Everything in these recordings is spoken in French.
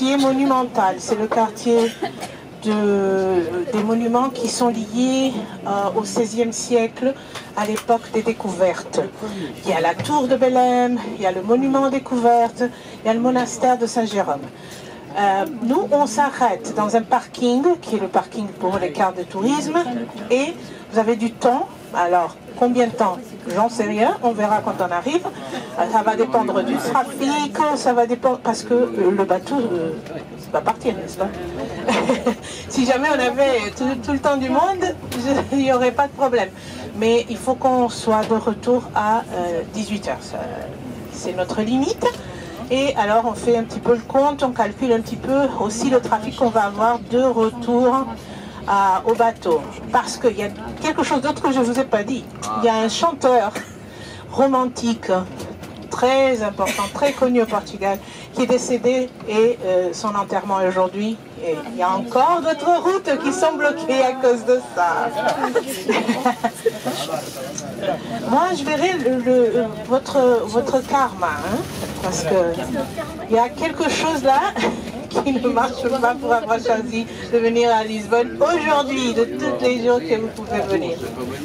quartier monumental. C'est le quartier des monuments qui sont liés au XVIe siècle, à l'époque des découvertes. Il y a la tour de Belém, il y a le monument aux découvertes, il y a le monastère de Saint-Jérôme. Nous, on s'arrête dans un parking, qui est le parking pour les cartes de tourisme, et vous avez du temps. Alors, combien de temps? J'en sais rien, on verra quand on arrive. Ça va dépendre du trafic, ça va dépendre, parce que le bateau va partir, n'est-ce pas? Si jamais on avait tout le temps du monde, il n'y aurait pas de problème. Mais il faut qu'on soit de retour à 18h. C'est notre limite. Et alors on fait un petit peu le compte, on calcule un petit peu aussi le trafic qu'on va avoir de retour au bateau. Parce qu'il y a quelque chose d'autre que je ne vous ai pas dit. Il y a un chanteur romantique très important, très connu au Portugal, qui est décédé et son enterrement est aujourd'hui. Et il y a encore d'autres routes qui sont bloquées à cause de ça. Moi, je verrai votre karma, hein, parce qu'il y a quelque chose là qui ne marche pas pour avoir choisi de venir à Lisbonne aujourd'hui, de tous les jours que vous pouvez venir.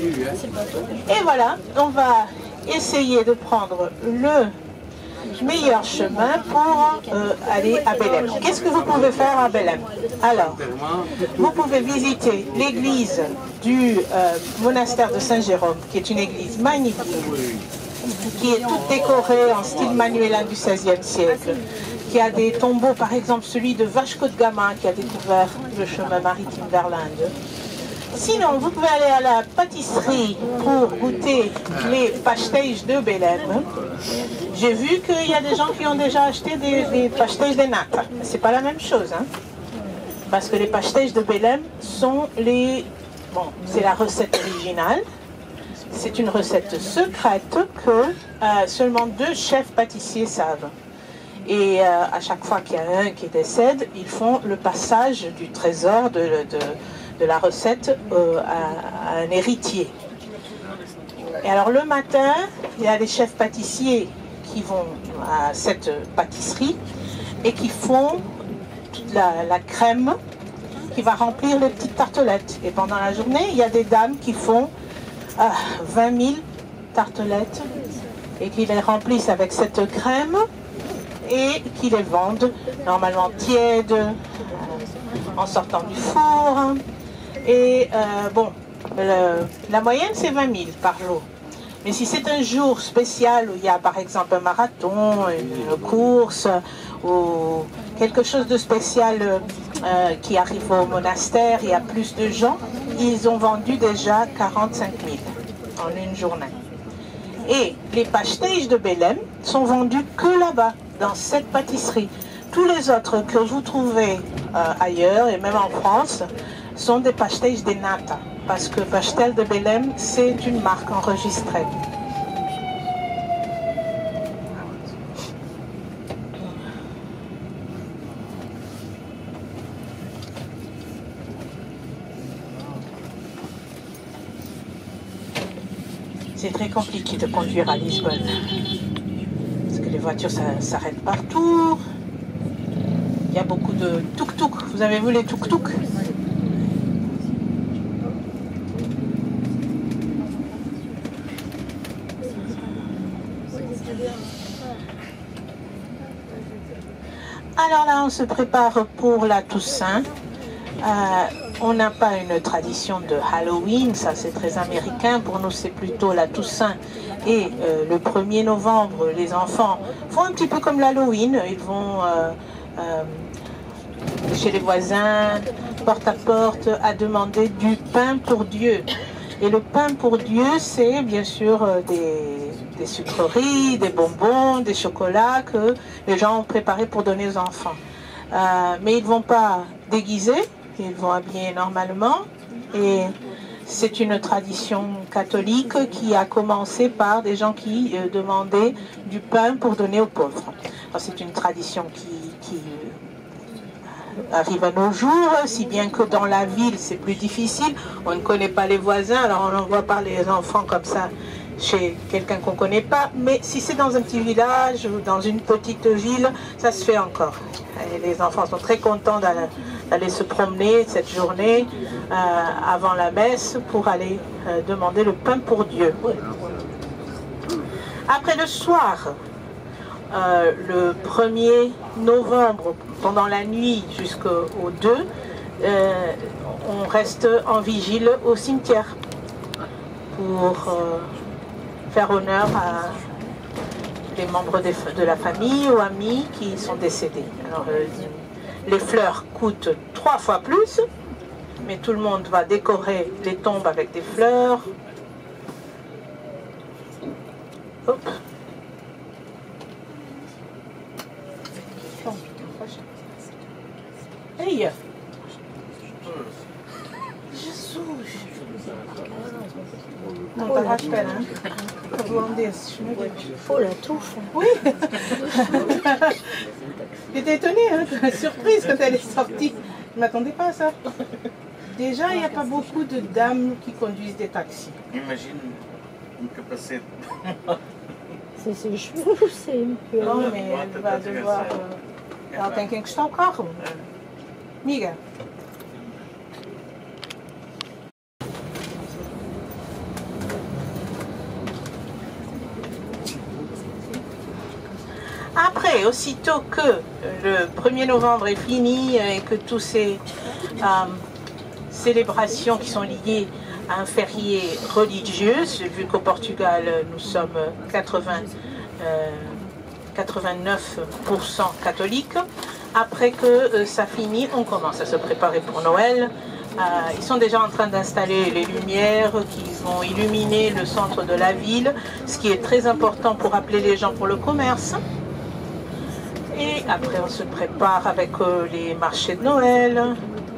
Et voilà, on va essayer de prendre le meilleur chemin pour aller à Belém. Qu'est-ce que vous pouvez faire à Belém? Alors, vous pouvez visiter l'église du monastère de Saint-Jérôme, qui est une église magnifique, qui est toute décorée en style manuélin du XVIe siècle, qui a des tombeaux, par exemple celui de Vasco de Gama, qui a découvert le chemin maritime vers l'Inde. Sinon, vous pouvez aller à la pâtisserie pour goûter les pastéis de Belém. J'ai vu qu'il y a des gens qui ont déjà acheté des pastéis de nata. C'est pas la même chose, hein, parce que les pastéis de Belém sont c'est la recette originale. C'est une recette secrète que seulement 2 chefs pâtissiers savent. Et à chaque fois qu'il y a un qui décède, ils font le passage du trésor de la recette à un héritier. Et alors le matin, il y a des chefs pâtissiers qui vont à cette pâtisserie et qui font toute la crème qui va remplir les petites tartelettes. Et pendant la journée, il y a des dames qui font 20 000 tartelettes et qui les remplissent avec cette crème et qui les vendent normalement tièdes en sortant du four. Et la moyenne c'est 20 000 par jour. Mais si c'est un jour spécial où il y a par exemple un marathon, une course ou quelque chose de spécial qui arrive au monastère, il y a plus de gens, ils ont vendu déjà 45 000 en une journée. Et les pastéis de Belém sont vendus que là-bas, dans cette pâtisserie. Tous les autres que vous trouvez ailleurs et même en France sont des pastéis de nata, parce que Pastel de Belém, c'est une marque enregistrée. C'est très compliqué de conduire à Lisbonne, parce que les voitures s'arrêtent partout. Il y a beaucoup de tuk-tuk. Vous avez vu les tuk-tuk? Alors là, on se prépare pour la Toussaint. On n'a pas une tradition de Halloween, ça c'est très américain. Pour nous, c'est plutôt la Toussaint. Et le 1er novembre, les enfants font un petit peu comme l'Halloween. Ils vont chez les voisins, porte à porte, à demander du pain pour Dieu. Et le pain pour Dieu, c'est bien sûr des sucreries, des bonbons, des chocolats que les gens ont préparés pour donner aux enfants. Mais ils ne vont pas déguiser, ils vont habiller normalement. Et c'est une tradition catholique qui a commencé par des gens qui demandaient du pain pour donner aux pauvres. C'est une tradition qui arrive à nos jours, si bien que dans la ville c'est plus difficile, on ne connaît pas les voisins, alors on n'envoie pas les enfants comme ça chez quelqu'un qu'on ne connaît pas, mais si c'est dans un petit village ou dans une petite ville, ça se fait encore. Et les enfants sont très contents d'aller se promener cette journée avant la messe pour aller demander le pain pour Dieu. Après le soir, le 1er novembre, pendant la nuit jusqu'au 2, on reste en vigile au cimetière pour faire honneur à les membres de la famille ou amis qui sont décédés. Alors, les fleurs coûtent 3 fois plus, mais tout le monde va décorer les tombes avec des fleurs. Hop. Hey! Jesus! Não, estava à espera, hein? Cabelão desses, meu Deus. Oh, la touffe! Oui! J'étais étonnée, hein, surprise quand elle est sortie. Je ne m'attendais pas à ça. Déjà, il n'y a pas beaucoup de dames qui conduisent des taxis. Imagine um capacete. C'est ses cheveux ou c'est une peu... Non, mais elle va devoir... ela tem que encostar o carro. Amiga. Après, aussitôt que le 1er novembre est fini et que toutes ces célébrations qui sont liées à un férié religieux, vu qu'au Portugal nous sommes 89% catholiques, après que ça finit, on commence à se préparer pour Noël. Ils sont déjà en train d'installer les lumières qui vont illuminer le centre de la ville, ce qui est très important pour appeler les gens pour le commerce. Et après, on se prépare avec les marchés de Noël.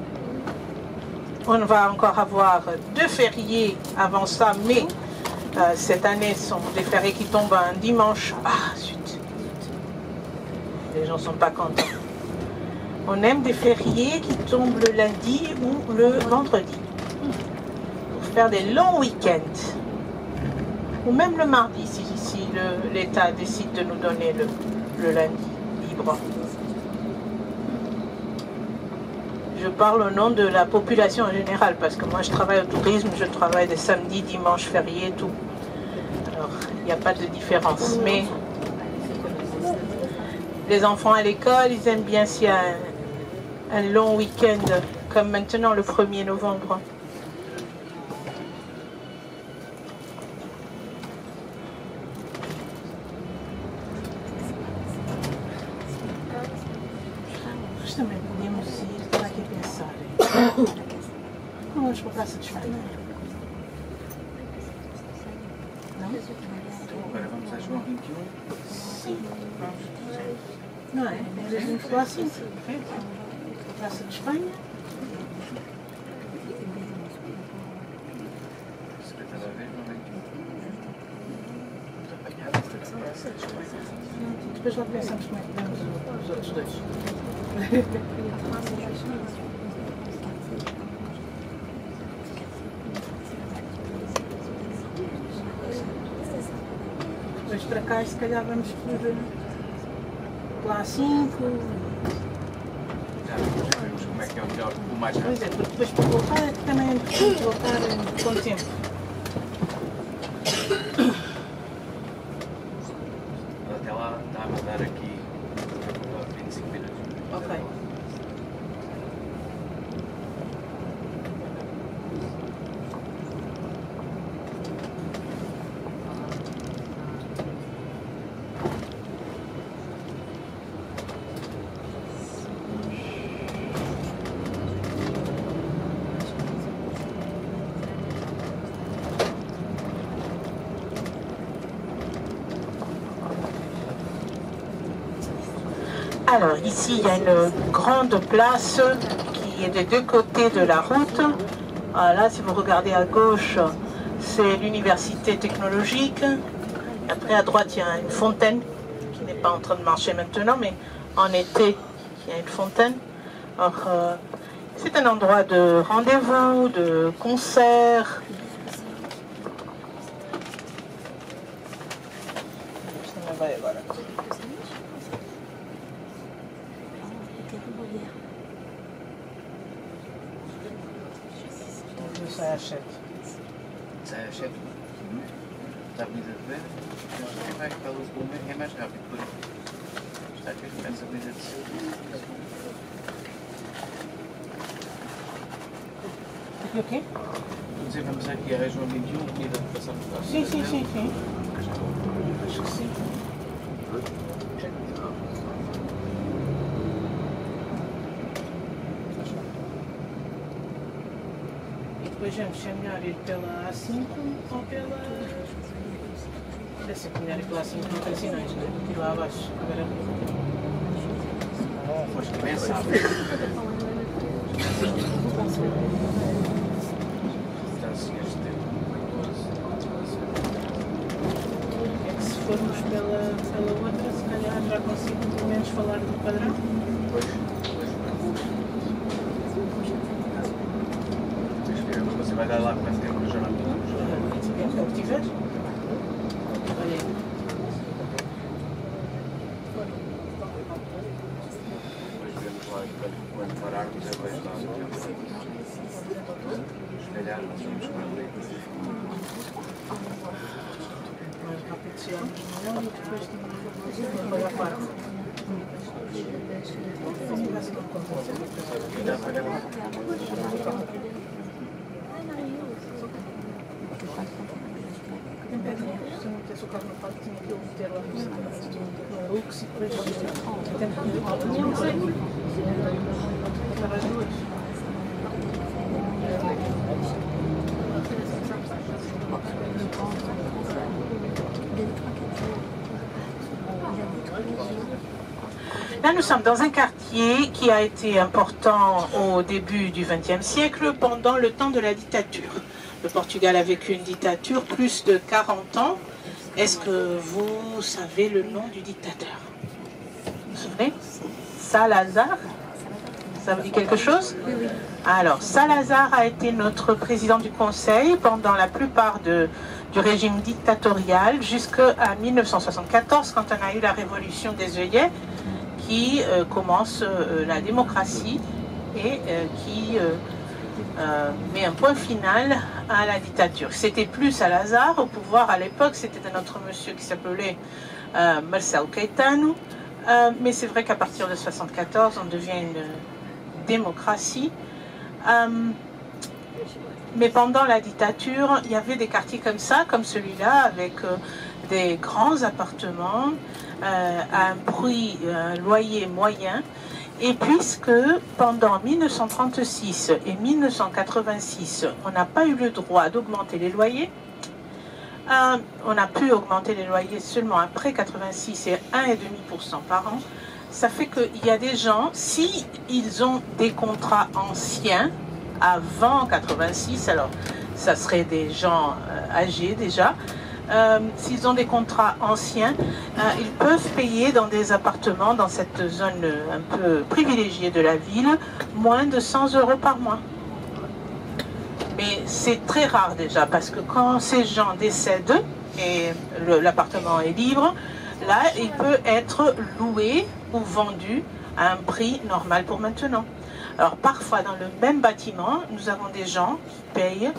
On va encore avoir 2 fériés avant ça, mais cette année, ce sont des fériés qui tombent un dimanche. Ah, zut. Les gens ne sont pas contents. On aime des fériés qui tombent le lundi ou le vendredi. Pour faire des longs week-ends. Ou même le mardi, si l'État décide de nous donner le lundi. Je parle au nom de la population en général, parce que moi je travaille au tourisme, je travaille des samedis, dimanches, fériés, tout. Alors, il n'y a pas de différence. Mais les enfants à l'école, ils aiment bien s'il y a un long week-end, comme maintenant le 1er novembre. Também podemos ir para aqui pensar. Não vamos para a Praça de Espanha. Não? Agora vamos a João 21. Sim. Não é? Às vezes vamos falar assim. Praça de Espanha. Depois lá pensamos como é que vemos os outros dois. Depois para cá, se calhar vamos por lá 5. Já vemos como é que é o melhor, o mais rápido. Pois é, porque depois para voltar é que também é importante voltar com tempo. Até lá está a mandar aqui 25 minutos. Ok. Alors ici il y a une grande place qui est des 2 côtés de la route. Là si vous regardez à gauche c'est l'université technologique. Après à droite il y a une fontaine qui n'est pas en train de marcher maintenant mais en été il y a une fontaine. Alors c'est un endroit de rendez-vous, de concerts. Ça achète. Ça achète. Está a medida de ver, é mais pela segunda, é mais rápido por isso. Está aqui, começa a medida de ser. O quê? Vamos aqui a região 21, medida de passar por cá. Sim. Acho que sim. Vejamos se é melhor ir pela A5 ou pela... Deve ser melhor ir pela A5 não tem sinais, não é? Ir lá abaixo. Agora... Foste bem sábado. Está assim este tempo. É que se formos pela outra, se calhar já consigo pelo menos falar do padrão. Você vai dar lá quanto tempo no jornal? É o que tiver. Olha aí. Depois vemos lá quando pararmos, eu vejo lá. Se calhar nós vamos para ali. Mais rápido chegamos no e depois também a parte. Dá para ver lá. Se eu não tivesse o carro no parque, tinha que eu meter lá no Lux e depois não sei. Estava às duas. Là, nous sommes dans un quartier qui a été important au début du XXe siècle, pendant le temps de la dictature. Le Portugal a vécu une dictature plus de 40 ans. Est-ce que vous savez le nom du dictateur? Vous vous souvenez? Salazar? Ça vous dit quelque chose? Alors, Salazar a été notre président du Conseil pendant la plupart du régime dictatorial jusqu'à 1974, quand on a eu la révolution des œillets, qui commence la démocratie et qui met un point final à la dictature. C'était plus Salazar au pouvoir à l'époque, c'était un autre monsieur qui s'appelait Marcelo Caetano, mais c'est vrai qu'à partir de 1974, on devient une démocratie. Mais pendant la dictature, il y avait des quartiers comme ça, comme celui-là, avec des grands appartements, à un prix, un loyer moyen. Et puisque pendant 1936 et 1986, on n'a pas eu le droit d'augmenter les loyers, on a pu augmenter les loyers seulement après 86 et 1,5% par an. Ça fait qu'il y a des gens, si ils ont des contrats anciens, avant 86, alors ça serait des gens âgés déjà, s'ils ont des contrats anciens, ils peuvent payer dans des appartements dans cette zone un peu privilégiée de la ville, moins de 100 € par mois. Mais c'est très rare déjà, parce que quand ces gens décèdent et l'appartement est libre, là, il peut être loué ou vendu à un prix normal pour maintenant. Alors parfois dans le même bâtiment, nous avons des gens qui payent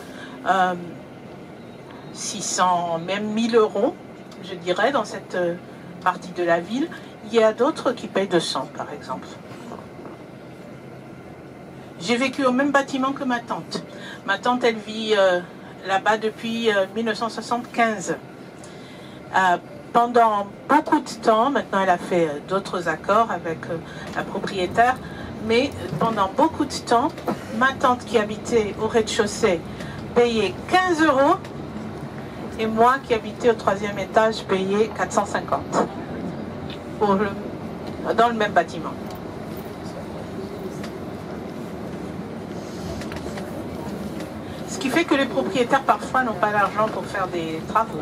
600, même 1000 €, je dirais, dans cette partie de la ville. Il y a d'autres qui payent 200, par exemple. J'ai vécu au même bâtiment que ma tante. Ma tante, elle vit là-bas depuis 1975. Pendant beaucoup de temps, maintenant elle a fait d'autres accords avec la propriétaire, mais pendant beaucoup de temps, ma tante qui habitait au rez-de-chaussée payait 15 € et moi qui habitais au 3e étage payais 450 dans le même bâtiment. Ce qui fait que les propriétaires parfois n'ont pas l'argent pour faire des travaux.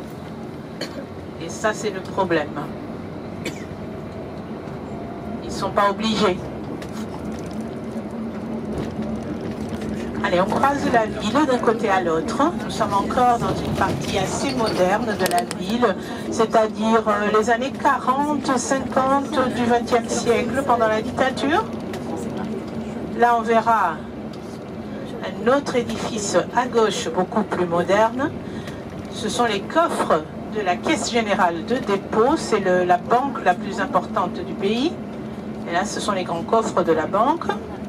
Et ça, c'est le problème. Ils ne sont pas obligés. Allez, on croise la ville d'un côté à l'autre. Nous sommes encore dans une partie assez moderne de la ville, c'est-à-dire les années 40, 50 du XXe siècle, pendant la dictature. Là, on verra un autre édifice à gauche, beaucoup plus moderne. Ce sont les coffres de la Caisse générale de dépôt. C'est la banque la plus importante du pays. Et là, ce sont les grands coffres de la banque.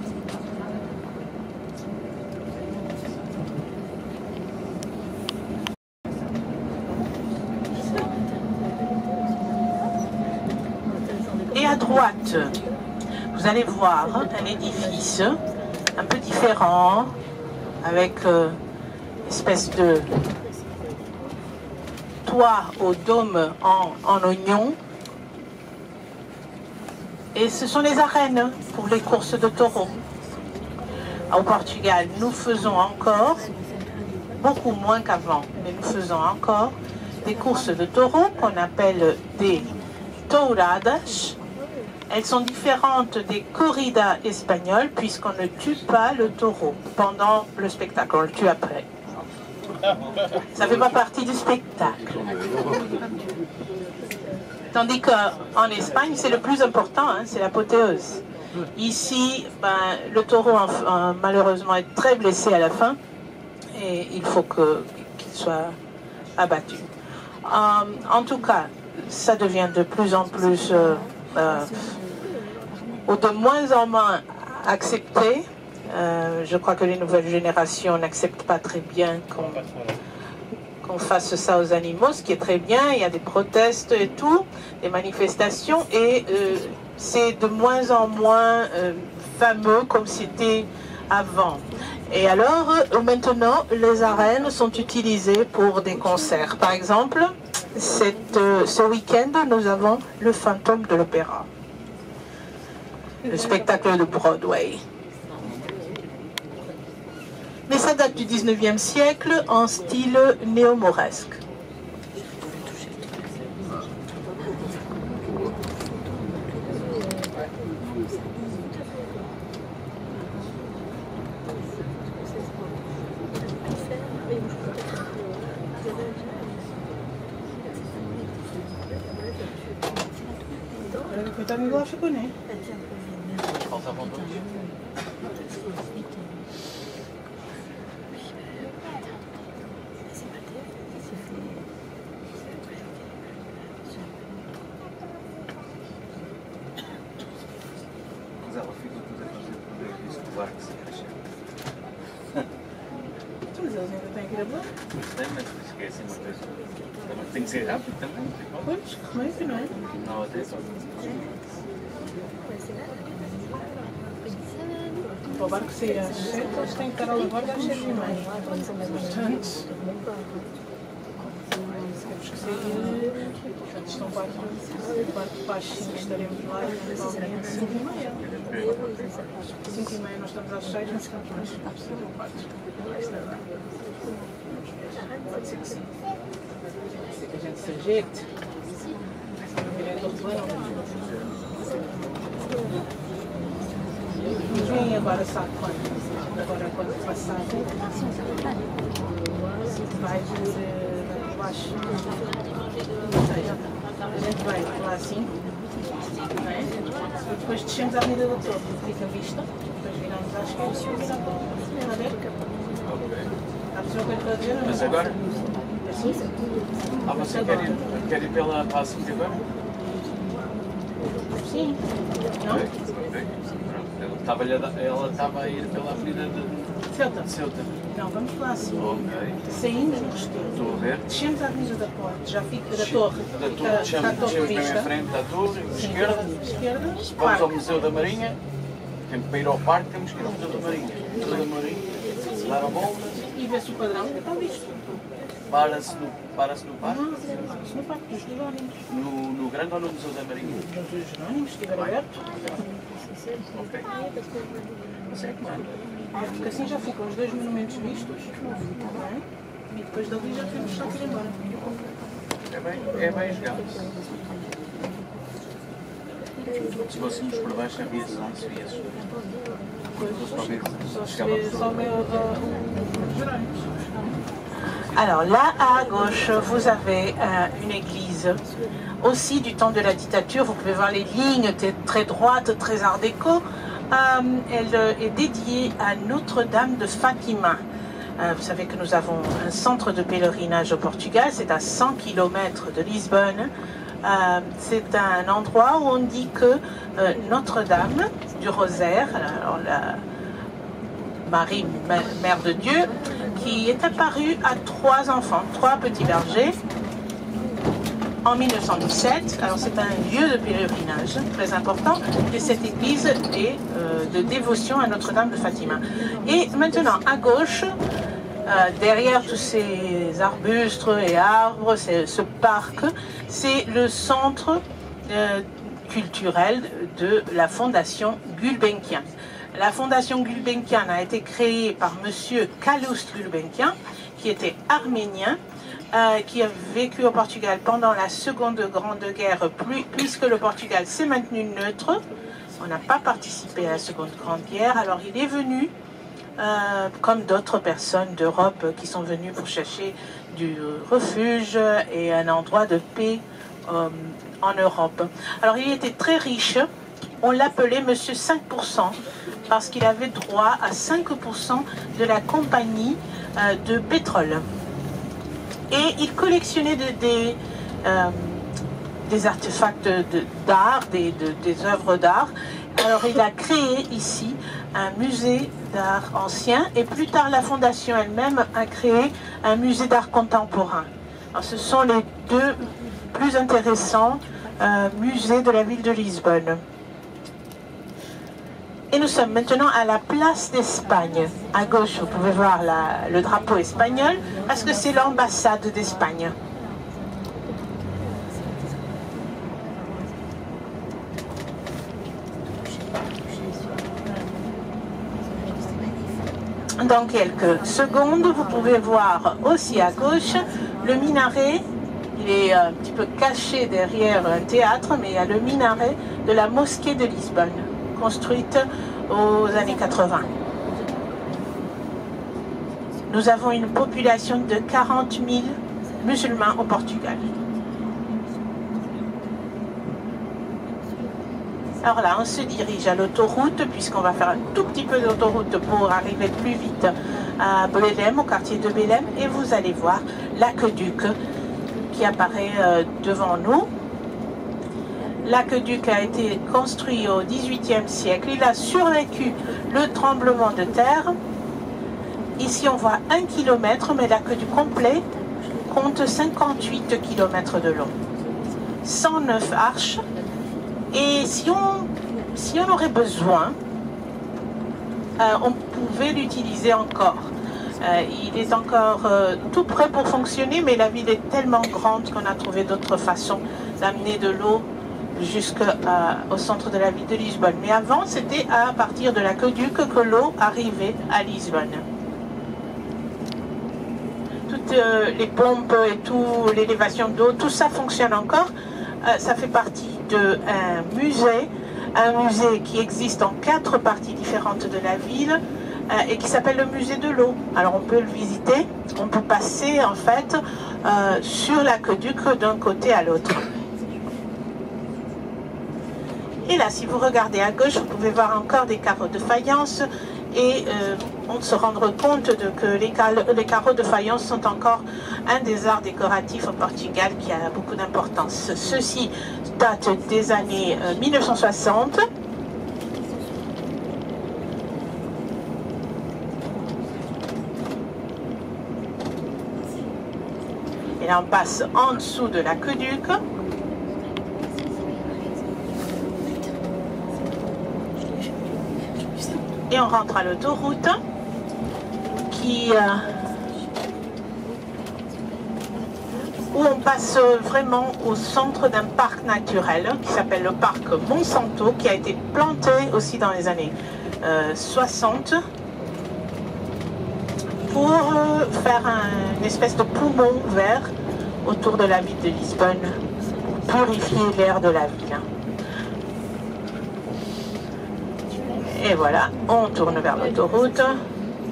Et à droite, vous allez voir un édifice un peu différent, avec une espèce de toit au dôme en oignon. Et ce sont les arènes pour les courses de taureaux. Au Portugal, nous faisons encore, beaucoup moins qu'avant, mais nous faisons encore des courses de taureaux qu'on appelle des touradas. Elles sont différentes des corridas espagnoles puisqu'on ne tue pas le taureau pendant le spectacle, on le tue après. Ça ne fait pas partie du spectacle. Tandis qu'en Espagne, c'est le plus important, hein, c'est l'apothéose. Ici, le taureau malheureusement est très blessé à la fin et il faut qu'il soit abattu. En tout cas, ça devient de plus en plus... ou de moins en moins accepté. Je crois que les nouvelles générations n'acceptent pas très bien qu'on fasse ça aux animaux, ce qui est très bien. Il y a des protestes et tout, des manifestations, et c'est de moins en moins fameux comme c'était avant. Et alors, maintenant, les arènes sont utilisées pour des concerts. Par exemple, ce week-end, nous avons le Fantôme de l'Opéra, le spectacle de Broadway. Mais ça date du 19e siècle en style néo-mauresque. Tem que ser rápido também. Pois, começa, não é? Não, até só. Para o barco sair às 7, eles têm que estar a lavar às 7h30. Portanto, temos que sair. Portanto, estão para as 5 estaremos lá e provavelmente 5h30. 5h30 nós estamos às 6, mas ficamos mais 5 ou 4. Pode ser que sim. Pode ser que a gente se ajeite. Mas vem agora, sabe quando? Agora quando passar, vai por baixo. A gente vai lá assim, não é? E depois descemos à Avenida do Torre, fica a vista. Depois viramos à esquerda e vamos virar para a Beca. Está a perceber o que eu estou a dizer? Mas agora? Assim? Você quer ir pela Passo de agora? Sim. Não? Ela estava a ir pela Avenida de Ceuta. Não, vamos lá assim. Ok. Saímos do Restelo. Estou a ver. Descemos à Avenida da Porte, já fica da Torre. Descemos bem em frente da Torre, esquerda. Vamos ao Museu da Marinha. Para ir ao parque temos que ir ao Museu da Marinha. Museu da Marinha, dar a volta. E vê-se o padrão, está visto. Para-se no parque? Não, no Parque dos Jerónimos. No Grande ou no Museu da Marinha? No dos Jerónimos, se estiver aberto. Ok. Mas é que manda. Porque assim já ficam os dois monumentos vistos. Não é? E depois dali já temos só que ir embora. É bem jogado. Se fôssemos por baixo, havia não se via isso. Só vê os Jerónimos. Alors là, à gauche, vous avez une église aussi du temps de la dictature. Vous pouvez voir les lignes très droites, très art déco. Elle est dédiée à Notre-Dame de Fatima. Vous savez que nous avons un centre de pèlerinage au Portugal, c'est à 100 km de Lisbonne. C'est un endroit où on dit que Notre-Dame du Rosaire, alors la Marie, Mère de Dieu, qui est apparue à 3 enfants, 3 petits bergers, en 1917. Alors c'est un lieu de pèlerinage très important et cette église est de dévotion à Notre-Dame de Fatima. Et maintenant à gauche, derrière tous ces arbustes et arbres, ce parc, c'est le centre culturel de la Fondation Gulbenkian. La Fondation Gulbenkian a été créée par monsieur Calouste Gulbenkian, qui était arménien, qui a vécu au Portugal pendant la Seconde Grande Guerre, puisque le Portugal s'est maintenu neutre. On n'a pas participé à la Seconde Grande Guerre, alors il est venu, comme d'autres personnes d'Europe qui sont venues pour chercher du refuge et un endroit de paix en Europe. Alors il était très riche, on l'appelait Monsieur 5%, parce qu'il avait droit à 5% de la compagnie de pétrole. Et il collectionnait des artefacts d'art, des œuvres d'art. Alors il a créé ici un musée d'art ancien et plus tard la fondation elle-même a créé un musée d'art contemporain. Alors, ce sont les 2 plus intéressants musées de la ville de Lisbonne. Et nous sommes maintenant à la place d'Espagne. À gauche, vous pouvez voir le drapeau espagnol, parce que c'est l'ambassade d'Espagne. Dans quelques secondes, vous pouvez voir aussi à gauche le minaret. Il est un petit peu caché derrière un théâtre, mais il y a le minaret de la mosquée de Lisbonne, construite aux années 80. Nous avons une population de 40 000 musulmans au Portugal. Alors là, on se dirige à l'autoroute, puisqu'on va faire un tout petit peu d'autoroute pour arriver plus vite à Belém, au quartier de Belém, et vous allez voir l'aqueduc qui apparaît devant nous. L'aqueduc a été construit au XVIIIe siècle. Il a survécu le tremblement de terre. Ici, on voit 1 km, mais l'aqueduc complet compte 58 km de long. 109 arches. Et si on aurait besoin, on pouvait l'utiliser encore. Il est encore tout prêt pour fonctionner, mais la ville est tellement grande qu'on a trouvé d'autres façons d'amener de l'eau jusqu'au centre de la ville de Lisbonne. Mais avant, c'était à partir de l'aqueduc que l'eau arrivait à Lisbonne. Toutes les pompes et tout, l'élévation d'eau, tout ça fonctionne encore. Ça fait partie d'un musée qui existe en 4 parties différentes de la ville et qui s'appelle le musée de l'eau. Alors on peut le visiter, on peut passer en fait sur l'aqueduc d'un côté à l'autre. Et là, si vous regardez à gauche, vous pouvez voir encore des carreaux de faïence et on se rendre compte que les carreaux de faïence sont encore un des arts décoratifs au Portugal qui a beaucoup d'importance. Ceci date des années 1960. Et là, on passe en dessous de l'aqueduc. Et on rentre à l'autoroute où on passe vraiment au centre d'un parc naturel qui s'appelle le parc Monsanto, qui a été planté aussi dans les années 60 pour faire une espèce de poumon vert autour de la ville de Lisbonne pour purifier l'air de la ville. Et voilà, on tourne vers l'autoroute.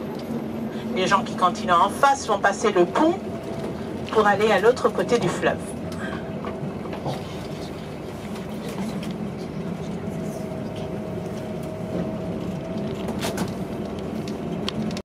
Les gens qui continuent en face vont passer le pont pour aller à l'autre côté du fleuve.